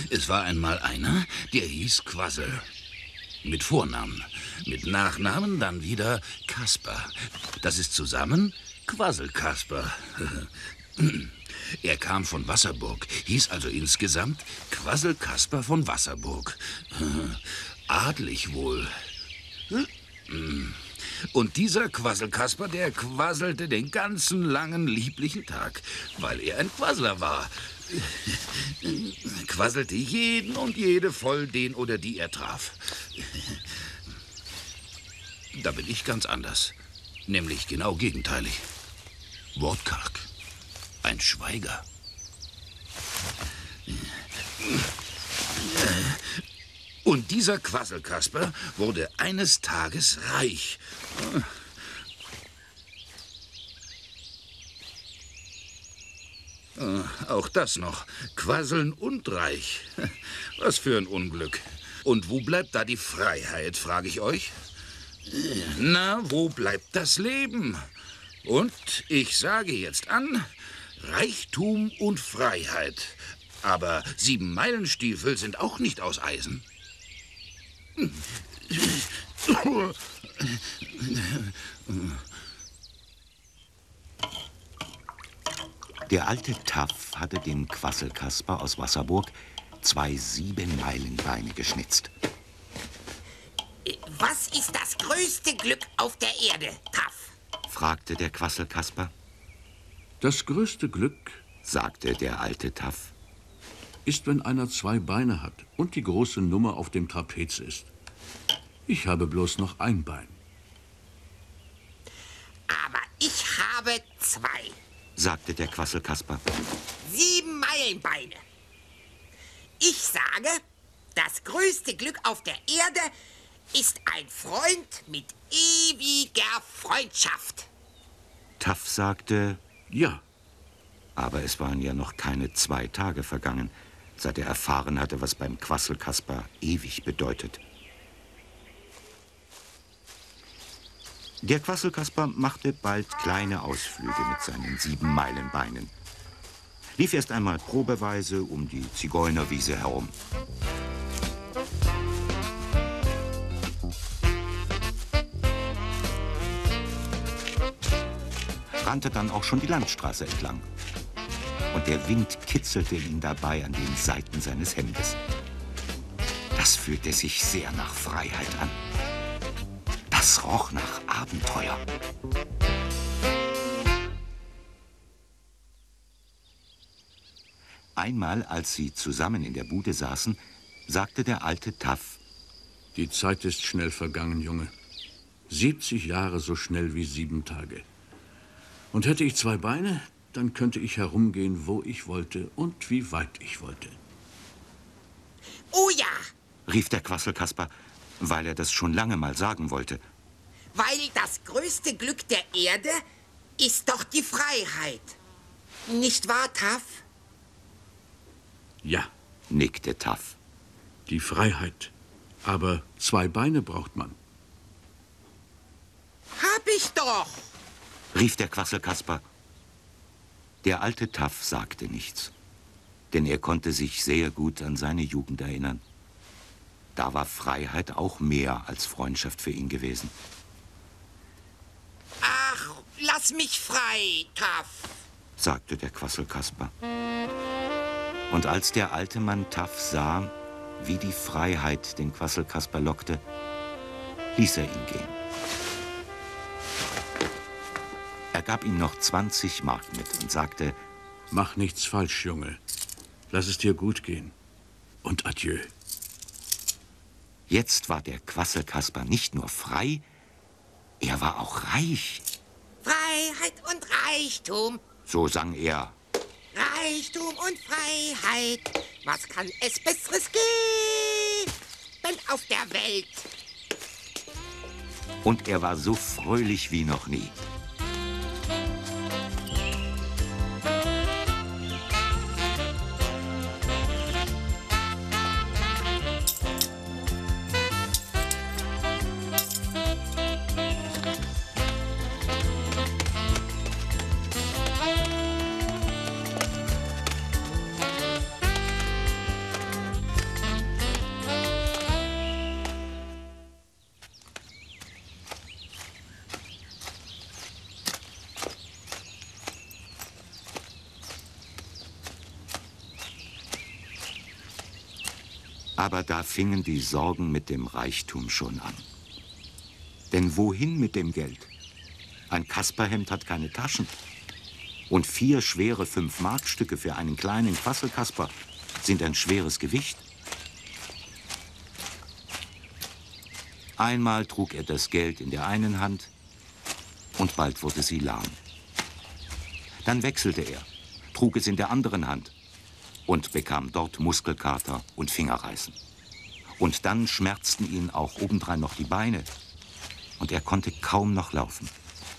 Es war einmal einer, der hieß Quassel. Mit Vornamen. Mit Nachnamen dann wieder Kasper. Das ist zusammen Quasselkasper. Er kam von Wasserburg, hieß also insgesamt Quasselkasper von Wasserburg. Adlig wohl. Und dieser Quasselkasper, der quasselte den ganzen langen, lieblichen Tag, weil er ein Quassler war. Quasselte jeden und jede voll, den oder die er traf. Da bin ich ganz anders. Nämlich genau gegenteilig. Wortkarg. Ein Schweiger. Und dieser Quasselkasper wurde eines Tages reich. Auch das noch. Quasseln und reich. Was für ein Unglück. Und wo bleibt da die Freiheit, frage ich euch? Na, wo bleibt das Leben? Und ich sage jetzt an, Reichtum und Freiheit. Aber 7-Meilen-Stiefel sind auch nicht aus Eisen. Der alte Taff hatte dem Quasselkasper aus Wasserburg 2 7-Meilen-Beine geschnitzt. Was ist das größte Glück auf der Erde, Taff? Fragte der Quasselkasper. Das größte Glück, sagte der alte Taff, ist, wenn einer 2 Beine hat und die große Nummer auf dem Trapez ist. Ich habe bloß noch ein Bein. Aber ich habe 2, sagte der Quasselkasper. 7-Meilen-Beine. Ich sage, das größte Glück auf der Erde ist ein Freund mit ewiger Freundschaft. Taff sagte, ja. Aber es waren ja noch keine 2 Tage vergangen, seit er erfahren hatte, was beim Quasselkasper ewig bedeutet. Der Quasselkasper machte bald kleine Ausflüge mit seinen 7-Meilen-Beinen. Lief erst einmal probeweise um die Zigeunerwiese herum. Rannte dann auch schon die Landstraße entlang. Und der Wind kitzelte ihn dabei an den Seiten seines Hemdes. Das fühlte sich sehr nach Freiheit an. Das roch nach Abenteuer. Einmal, als sie zusammen in der Bude saßen, sagte der alte Taff: Die Zeit ist schnell vergangen, Junge. 70 Jahre so schnell wie 7 Tage. Und hätte ich 2 Beine, dann könnte ich herumgehen, wo ich wollte und wie weit ich wollte. Oh ja, rief der Quasselkasper, weil er das schon lange mal sagen wollte. Weil das größte Glück der Erde ist doch die Freiheit. Nicht wahr, Taff? Ja, nickte Taff. Die Freiheit. Aber 2 Beine braucht man. Hab ich doch, rief der Quasselkasper. Der alte Taff sagte nichts, denn er konnte sich sehr gut an seine Jugend erinnern. Da war Freiheit auch mehr als Freundschaft für ihn gewesen. Ach, lass mich frei, Taff, sagte der Quasselkasper. Und als der alte Mann Taff sah, wie die Freiheit den Quasselkasper lockte, ließ er ihn gehen. Er gab ihm noch 20 Mark mit und sagte: Mach nichts falsch, Junge. Lass es dir gut gehen. Und adieu. Jetzt war der Quasselkasper nicht nur frei, er war auch reich. Freiheit und Reichtum. So sang er. Reichtum und Freiheit. Was kann es Besseres geben auf der Welt? Und er war so fröhlich wie noch nie. Aber da fingen die Sorgen mit dem Reichtum schon an. Denn wohin mit dem Geld? Ein Kasperhemd hat keine Taschen. Und 4 schwere 5-Mark-Stücke für einen kleinen Quasselkasper sind ein schweres Gewicht. Einmal trug er das Geld in der einen Hand und bald wurde sie lahm. Dann wechselte er, trug es in der anderen Hand und bekam dort Muskelkater und Fingerreißen. Und dann schmerzten ihn auch obendrein noch die Beine und er konnte kaum noch laufen.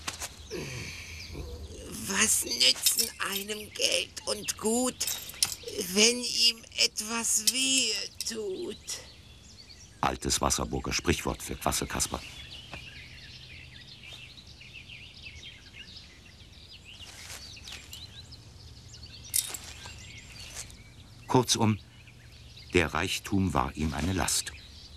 Was nützen einem Geld und Gut, wenn ihm etwas wehe tut? Altes Wasserburger Sprichwort für Quasselkasper. Kurzum, der Reichtum war ihm eine Last.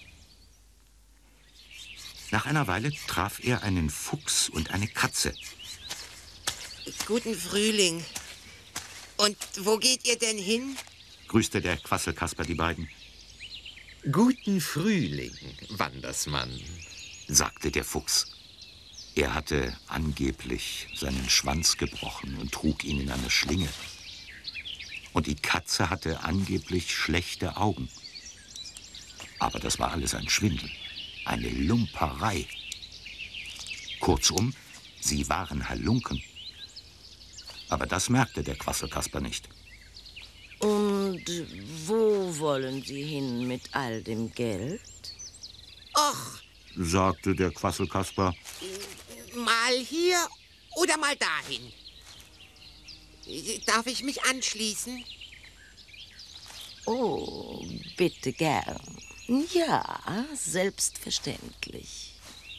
Nach einer Weile traf er einen Fuchs und eine Katze. Guten Frühling. Und wo geht ihr denn hin? Grüßte der Quasselkasper die beiden. Guten Frühling, Wandersmann, sagte der Fuchs. Er hatte angeblich seinen Schwanz gebrochen und trug ihn in einer Schlinge. Und die Katze hatte angeblich schlechte Augen. Aber das war alles ein Schwindel, eine Lumperei. Kurzum, sie waren Halunken. Aber das merkte der Quasselkasper nicht. Und wo wollen Sie hin mit all dem Geld? Och, Sagte der Quasselkasper. mal hier oder mal dahin. Darf ich mich anschließen? Oh, bitte gern. Ja, selbstverständlich.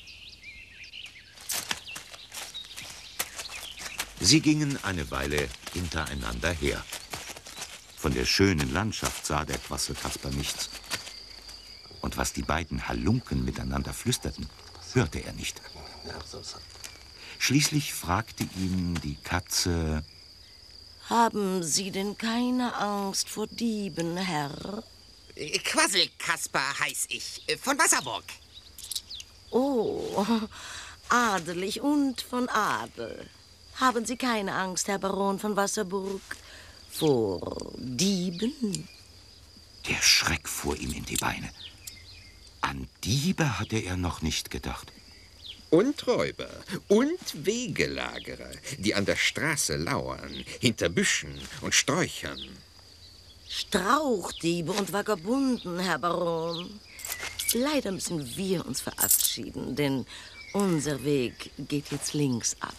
Sie gingen eine Weile hintereinander her. Von der schönen Landschaft sah der Quasselkasper nichts. Und was die beiden Halunken miteinander flüsterten, hörte er nicht. Schließlich fragte ihn die Katze: Haben Sie denn keine Angst vor Dieben, Herr? Quasselkasper heiß ich, von Wasserburg. Oh, adelig und von Adel. Haben Sie keine Angst, Herr Baron von Wasserburg, vor Dieben? Der Schreck fuhr ihm in die Beine. An Diebe hatte er noch nicht gedacht. und Räuber und Wegelagerer, die an der Straße lauern, hinter Büschen und Sträuchern. Strauchdiebe und Vagabunden, Herr Baron. Leider müssen wir uns verabschieden, denn unser Weg geht jetzt links ab.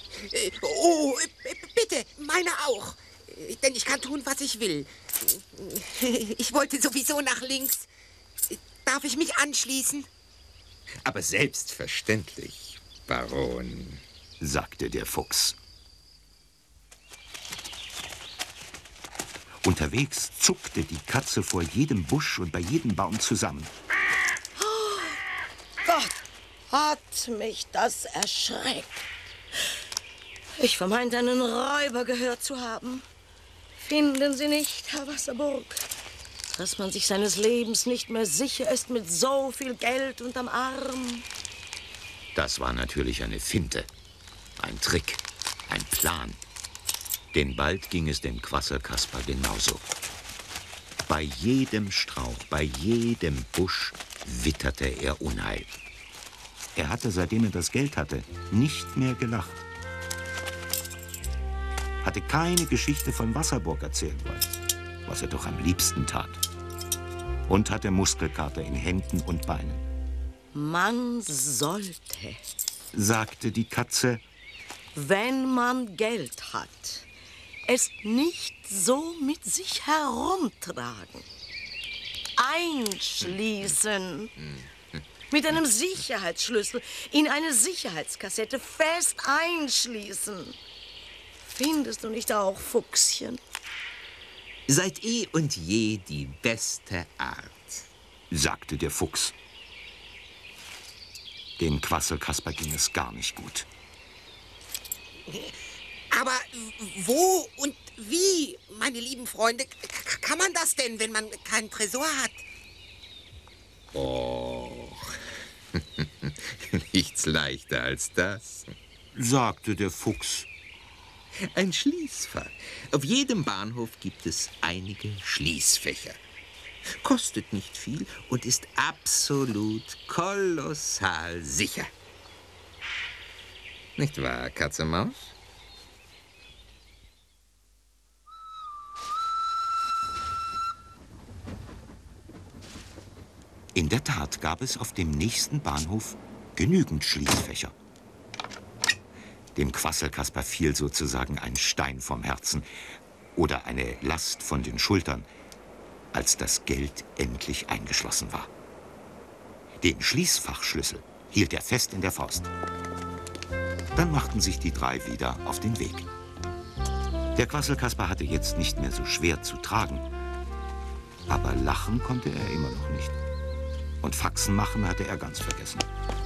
Bitte, meine auch. Denn ich kann tun, was ich will. Ich wollte sowieso nach links. Darf ich mich anschließen? Aber selbstverständlich, Baron, sagte der Fuchs. Unterwegs zuckte die Katze vor jedem Busch und bei jedem Baum zusammen. Oh Gott, hat mich das erschreckt. Ich vermeinte, einen Räuber gehört zu haben. Finden Sie nicht, Herr Wasserburg, dass man sich seines Lebens nicht mehr sicher ist mit so viel Geld unterm Arm? Das war natürlich eine Finte, ein Trick, ein Plan. Denn bald ging es dem Quasselkasper genauso. Bei jedem Strauch, bei jedem Busch witterte er Unheil. Er hatte, seitdem er das Geld hatte, nicht mehr gelacht. Hatte keine Geschichte von Wasserburg erzählen wollen, was er doch am liebsten tat. Und hatte Muskelkater in Händen und Beinen. Man sollte, Sagte die Katze, wenn man Geld hat, es nicht so mit sich herumtragen. Einschließen. Mit einem Sicherheitsschlüssel in eine Sicherheitskassette fest einschließen. Findest du nicht auch, Fuchschen? seid eh und je die beste Art. sagte der Fuchs. Dem Quasselkasper ging es gar nicht gut. Aber wo und wie, meine lieben Freunde, kann man das denn, wenn man keinen Tresor hat? Oh, nichts leichter als das. Sagte der Fuchs. Ein Schließfach. Auf jedem Bahnhof gibt es einige Schließfächer. Kostet nicht viel und ist absolut kolossal sicher. Nicht wahr, Katze Maus? In der Tat gab es auf dem nächsten Bahnhof genügend Schließfächer. Dem Quasselkasper fiel sozusagen ein Stein vom Herzen oder eine Last von den Schultern, als das Geld endlich eingeschlossen war. Den Schließfachschlüssel hielt er fest in der Faust. Dann machten sich die drei wieder auf den Weg. Der Quasselkasper hatte jetzt nicht mehr so schwer zu tragen, aber lachen konnte er immer noch nicht. Und Faxen machen hatte er ganz vergessen.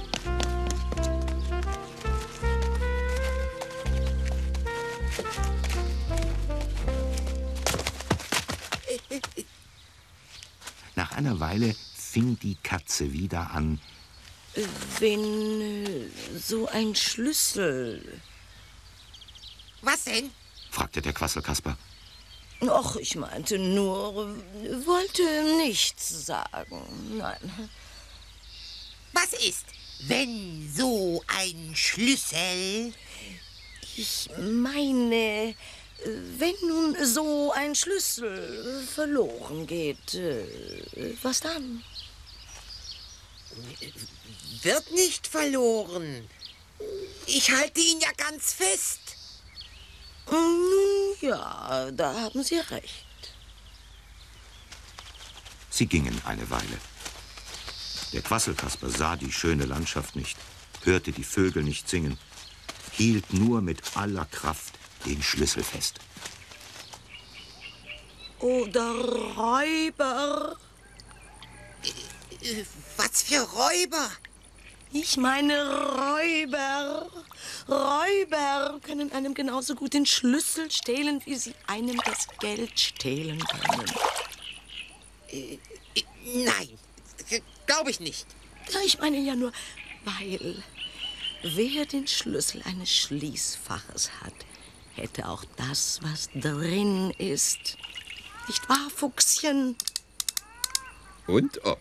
Nach einer Weile fing die Katze wieder an. Wenn so ein Schlüssel... Was denn? Fragte der Quasselkasper. Och, ich meinte nur, wollte nichts sagen. Nein. Was ist, wenn so ein Schlüssel... Ich meine, wenn nun so ein Schlüssel verloren geht, was dann? Wird nicht verloren. Ich halte ihn ja ganz fest. Nun ja, da haben Sie recht. Sie gingen eine Weile. Der Quasselkasper sah die schöne Landschaft nicht, hörte die Vögel nicht singen, hielt nur mit aller Kraft den Schlüssel fest. Oder Räuber. Was für Räuber? Ich meine Räuber. Räuber können einem genauso gut den Schlüssel stehlen, wie sie einem das Geld stehlen können. Nein, glaube ich nicht. Ja, ich meine ja nur, weil wer den Schlüssel eines Schließfaches hat, hätte auch das, was drin ist. Nicht wahr, Fuchschen? Und ob.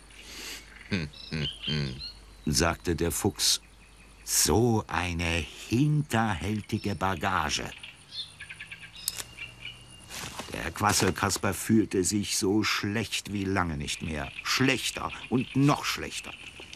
Sagte der Fuchs. So eine hinterhältige Bagage. Der Quasselkasper fühlte sich so schlecht wie lange nicht mehr. Schlechter und noch schlechter.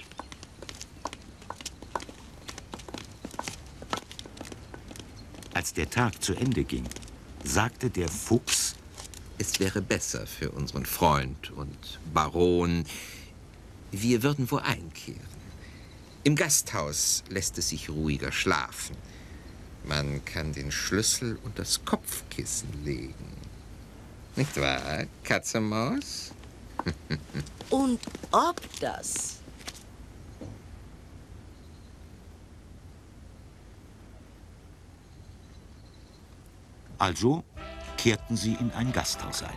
Als der Tag zu Ende ging, sagte der Fuchs, Es wäre besser für unseren Freund und Baron, wir würden wo einkehren. Im Gasthaus lässt es sich ruhiger schlafen. Man kann den Schlüssel unter das Kopfkissen legen. Nicht wahr, Katze Maus? Und ob das? Also kehrten sie in ein Gasthaus ein.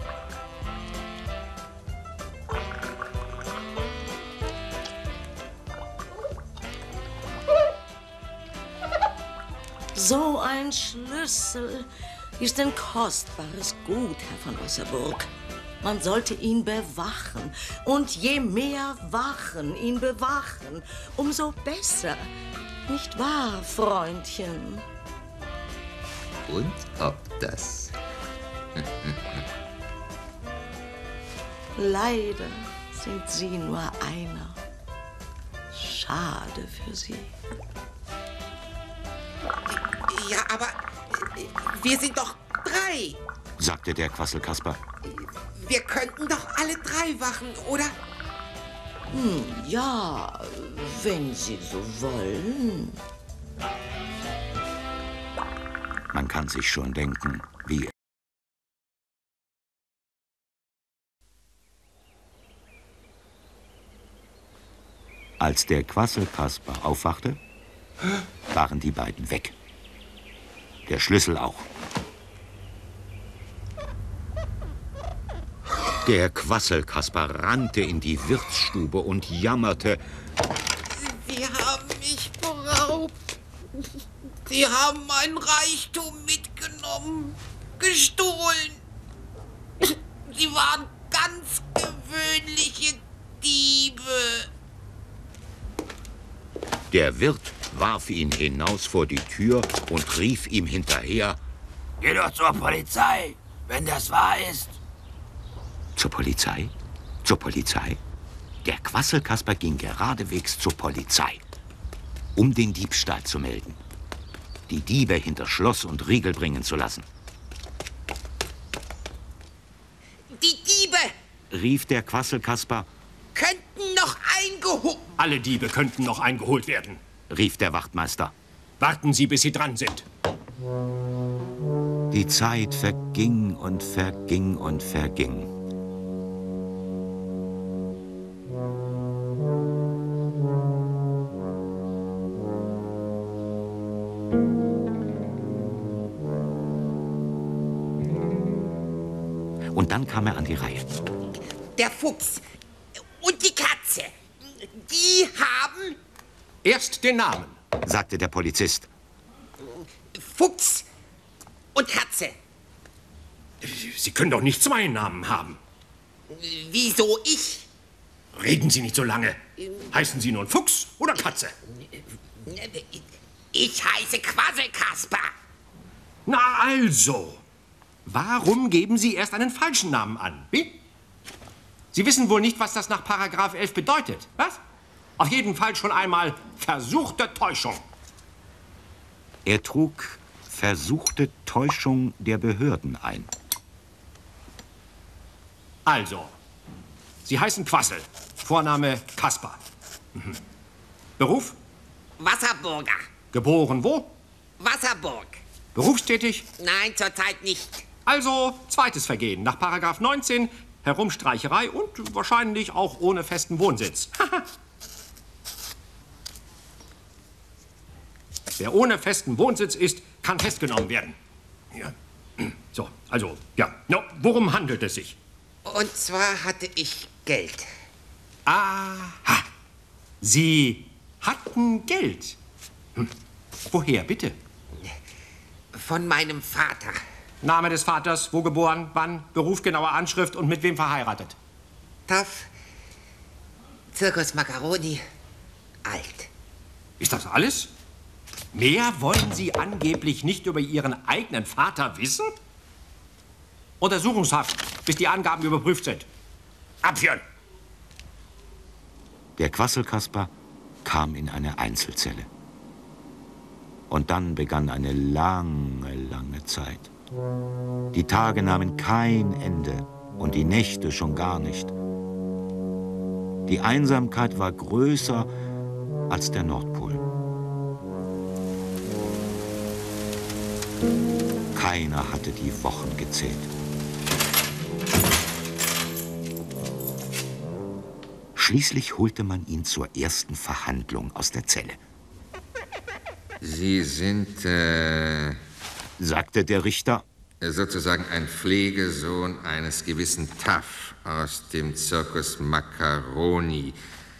So ein Schlüssel ist ein kostbares Gut, Herr von Wasserburg. Man sollte ihn bewachen. Und je mehr Wachen ihn bewachen, umso besser. Nicht wahr, Freundchen? Und ob das. Leider sind Sie nur einer. Schade für Sie. Ja, aber wir sind doch 3. Sagte der Quasselkasper. Wir könnten doch alle 3 wachen, oder? Ja, wenn Sie so wollen. Man kann sich schon denken, wie... Als der Quasselkasper aufwachte, waren die beiden weg. Der Schlüssel auch. Der Quasselkasper rannte in die Wirtsstube und jammerte. Sie haben mich beraubt. Sie haben mein Reichtum mitgenommen, gestohlen. Sie waren ganz gewöhnliche Diebe. Der Wirt warf ihn hinaus vor die Tür und rief ihm hinterher: Geh doch zur Polizei, wenn das wahr ist. Zur Polizei? Zur Polizei? Der Quasselkasper ging geradewegs zur Polizei, um den Diebstahl zu melden. Die Diebe hinter Schloss und Riegel bringen zu lassen. Die Diebe Rief der Quasselkasper. könnten noch eingeholt. Alle Diebe könnten noch eingeholt werden. Rief der Wachtmeister. Warten Sie, bis Sie dran sind. Die Zeit verging und verging und verging. Und dann kam er an die Reihe. Der Fuchs und die Katze, die haben Erst den Namen. Sagte der Polizist. Fuchs und Katze. Sie können doch nicht zwei Namen haben. Wieso ich? Reden Sie nicht so lange. Heißen Sie nun Fuchs oder Katze? Ich heiße Quasselkasper. Na also. Warum geben Sie erst einen falschen Namen an? Wie? Sie wissen wohl nicht, was das nach Paragraph 11 bedeutet, was? Auf jeden Fall schon einmal versuchte Täuschung. Er trug versuchte Täuschung der Behörden ein. Also, Sie heißen Quassel, Vorname Kasper. Mhm. Beruf? Wasserburger. Geboren wo? Wasserburg. Berufstätig? Nein, zurzeit nicht. Also, zweites Vergehen nach Paragraph 19, Herumstreicherei und wahrscheinlich auch ohne festen Wohnsitz. Wer ohne festen Wohnsitz ist, kann festgenommen werden. Ja. So, also, ja. No, worum handelt es sich? Und zwar hatte ich Geld. Aha. Sie hatten Geld. Woher, bitte? Von meinem Vater. Name des Vaters, wo geboren, wann, Beruf, genaue Anschrift und mit wem verheiratet? Taff. Zirkus Macaroni. Alt. Ist das alles? Mehr wollen Sie angeblich nicht über Ihren eigenen Vater wissen? Untersuchungshaft, bis die Angaben überprüft sind. Abführen! Der Quasselkasper kam in eine Einzelzelle. Und dann begann eine lange, lange Zeit. Die Tage nahmen kein Ende und die Nächte schon gar nicht. Die Einsamkeit war größer als der Nordpol. Keiner hatte die Wochen gezählt. Schließlich holte man ihn zur ersten Verhandlung aus der Zelle. Sie sind, Sagte der Richter. sozusagen ein Pflegesohn eines gewissen Taff aus dem Zirkus Macaroni.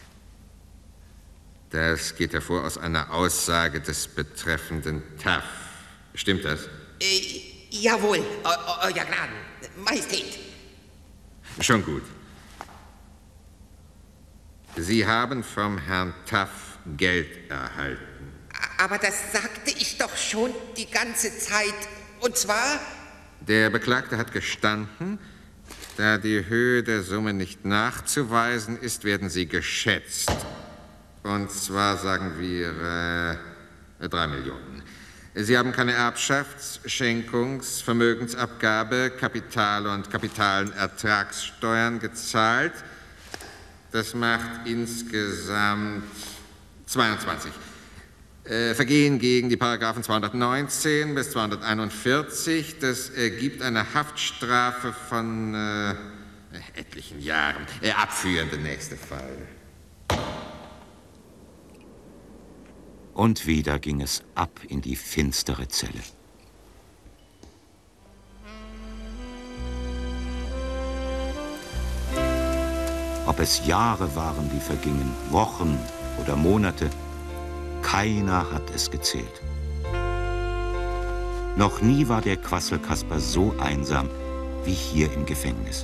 Das geht hervor aus einer Aussage des betreffenden Taff. Stimmt das? Jawohl, Euer Gnaden. Majestät. Schon gut. Sie haben vom Herrn Taff Geld erhalten. Aber das sagte ich doch schon die ganze Zeit. Und zwar... Der Beklagte hat gestanden, da die Höhe der Summe nicht nachzuweisen ist, werden sie geschätzt. Und zwar sagen wir 3 Millionen. Sie haben keine Erbschafts-, Schenkungs-, Vermögensabgabe, Kapital- und Kapitalertragssteuern gezahlt. Das macht insgesamt 22. Vergehen gegen die Paragraphen 219 bis 241. Das ergibt eine Haftstrafe von etlichen Jahren. Abführen, der nächste Fall. Und wieder ging es ab in die finstere Zelle. Ob es Jahre waren, die vergingen, Wochen oder Monate, keiner hat es gezählt. Noch nie war der Quasselkasper so einsam wie hier im Gefängnis.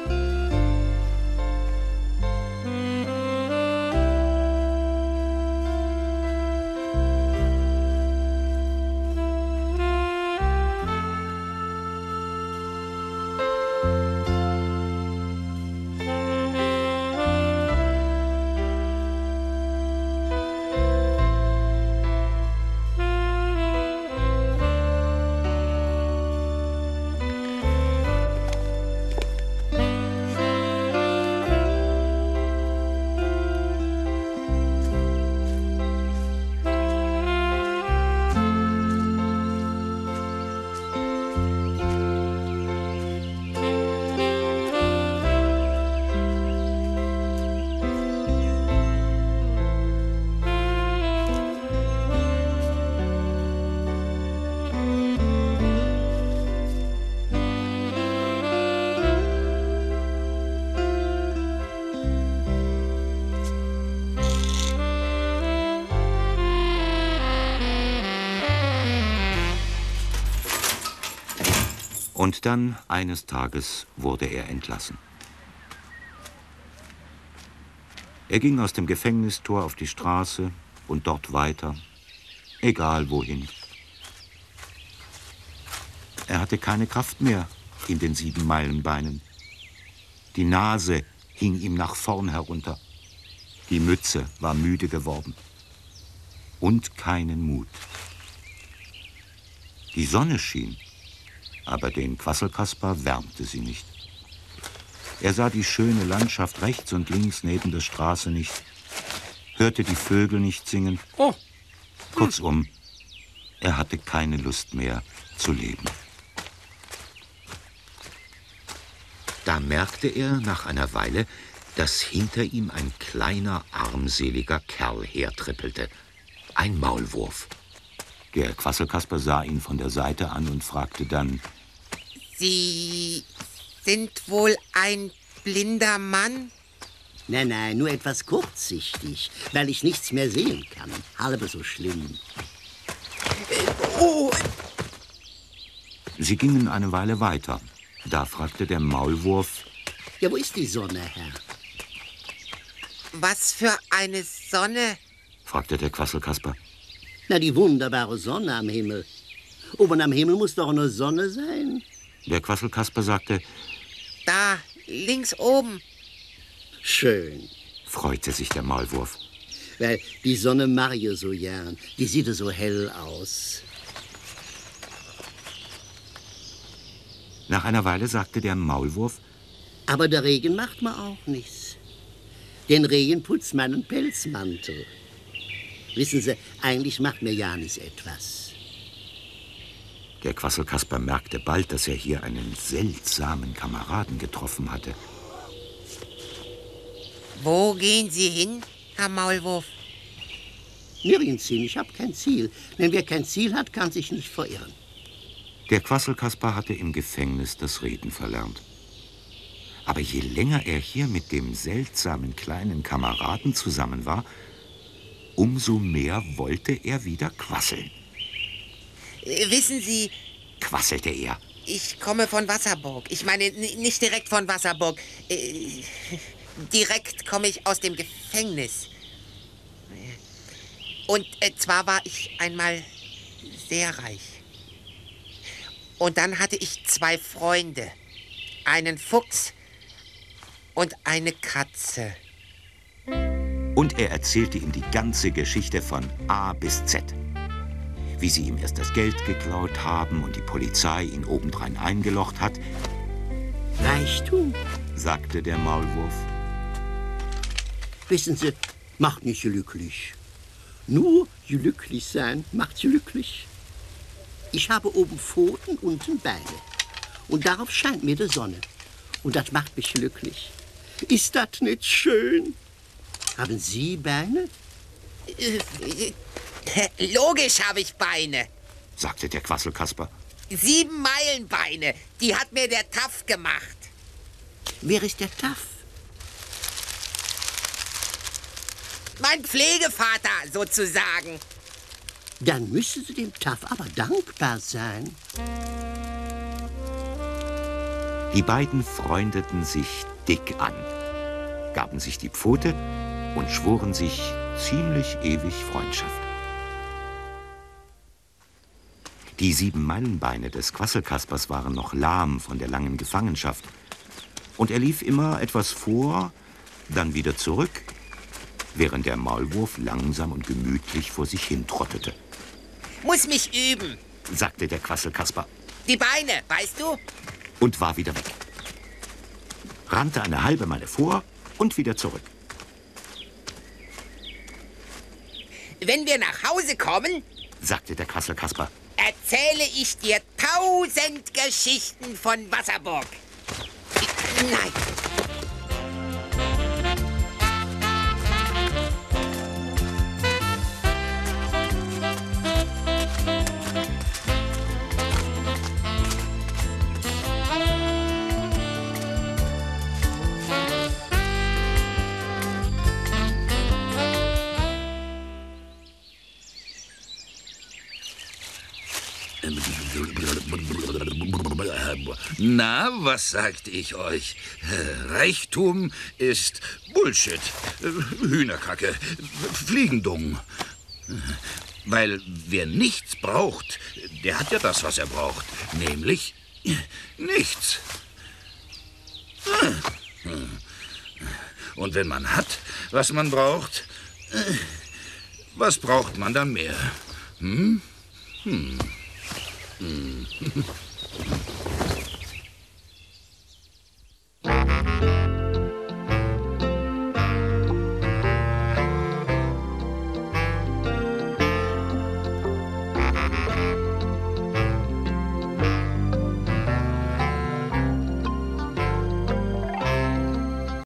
Und dann, eines Tages, wurde er entlassen. Er ging aus dem Gefängnistor auf die Straße und dort weiter, egal wohin. Er hatte keine Kraft mehr in den 7 Meilenbeinen. Die Nase hing ihm nach vorn herunter. Die Mütze war müde geworden. Und keinen Mut. Die Sonne schien. Aber den Quasselkasper wärmte sie nicht. Er sah die schöne Landschaft rechts und links neben der Straße nicht, hörte die Vögel nicht singen. Kurzum, er hatte keine Lust mehr zu leben. Da merkte er nach einer Weile, dass hinter ihm ein kleiner, armseliger Kerl hertrippelte. Ein Maulwurf. Der Quasselkasper sah ihn von der Seite an und fragte dann: Sie sind wohl ein blinder Mann? Nein, nein, nur etwas kurzsichtig, weil ich nichts mehr sehen kann. Halbe so schlimm. Oh! Sie gingen eine Weile weiter. Da fragte der Maulwurf: Ja, wo ist die Sonne, Herr? Was für eine Sonne? fragte der Quasselkasper. Na, die wunderbare Sonne am Himmel. Oben am Himmel muss doch nur Sonne sein. Der Quasselkasper sagte: Da, links oben. Schön, freute sich der Maulwurf. Weil die Sonne mag ich so gern. Die sieht so hell aus. Nach einer Weile sagte der Maulwurf: Aber der Regen macht mir auch nichts. Den Regen putzt meinen Pelzmantel. Wissen Sie, eigentlich macht mir ja nichts etwas. Der Quasselkasper merkte bald, dass er hier einen seltsamen Kameraden getroffen hatte. Wo gehen Sie hin, Herr Maulwurf? Nirgends hin, ich habe kein Ziel. Denn wer kein Ziel hat, kann sich nicht verirren. Der Quasselkasper hatte im Gefängnis das Reden verlernt. Aber je länger er hier mit dem seltsamen kleinen Kameraden zusammen war, umso mehr wollte er wieder quasseln. Wissen Sie, quasselte er, ich komme von Wasserburg. Ich meine, nicht direkt von Wasserburg. Direkt komme ich aus dem Gefängnis. Und zwar war ich einmal sehr reich. Und dann hatte ich 2 Freunde. Einen Fuchs und eine Katze. Und er erzählte ihm die ganze Geschichte von A bis Z. Wie sie ihm erst das Geld geklaut haben und die Polizei ihn obendrein eingelocht hat. Reichtum, sagte der Maulwurf. Wissen Sie, macht nicht glücklich. Nur glücklich sein macht glücklich. Ich habe oben Pfoten, unten Beine. Und darauf scheint mir die Sonne. Und das macht mich glücklich. Ist das nicht schön? Haben Sie Beine? Logisch habe ich Beine, sagte der Quasselkasper. 7 Meilenbeine, die hat mir der Taff gemacht. Wer ist der Taff? Mein Pflegevater sozusagen. Dann müssen Sie dem Taff aber dankbar sein. Die beiden freundeten sich dick an, gaben sich die Pfote und schworen sich ziemlich ewig Freundschaft. Die 7 Meilenbeine des Quasselkaspers waren noch lahm von der langen Gefangenschaft. Und er lief immer etwas vor, dann wieder zurück, während der Maulwurf langsam und gemütlich vor sich hin trottete. Muss mich üben. Sagte der Quasselkasper. Die Beine, weißt du? Und war wieder weg. Rannte eine halbe Meile vor und wieder zurück. Wenn wir nach Hause kommen, sagte der Quasselkasper, erzähle ich dir 1000 Geschichten von Wasserburg. Nein. Na, was sagte ich euch? Reichtum ist Bullshit, Hühnerkacke, Fliegendung. Weil wer nichts braucht, der hat ja das, was er braucht, nämlich nichts. Und wenn man hat, was man braucht, was braucht man dann mehr?